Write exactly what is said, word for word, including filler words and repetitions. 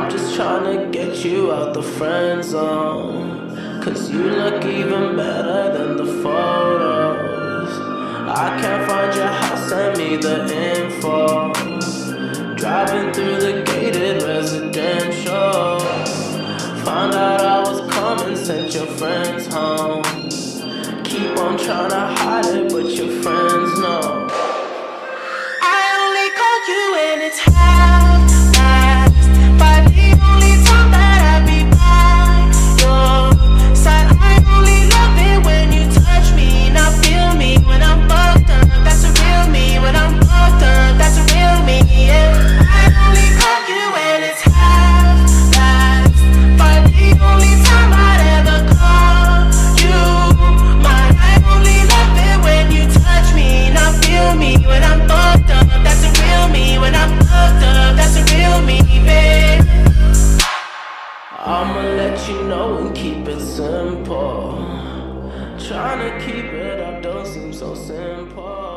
just tryna get you out the friend zone, cause you look even better than the photos. I can't find your house, send me the info. Driving through the gated residential, found out I was coming, sent your friends home. Keep on tryna hide it, but your friends know. I only call you when it's half-past, but the only time that I be by your side. I only love it when you touch me, not feel me when I'm fucked up. That's a real me. When I'm fucked up, that's a real me, yeah. I only call you when it's half-past, but the only time I'd ever call you mine. I only love it when you touch me, not feel me when I'm fucked up. That's a real me. When I'm fucked up, that's a real me, babe. I'ma let you know and keep it simple. Tryna keep it up don't seem so simple.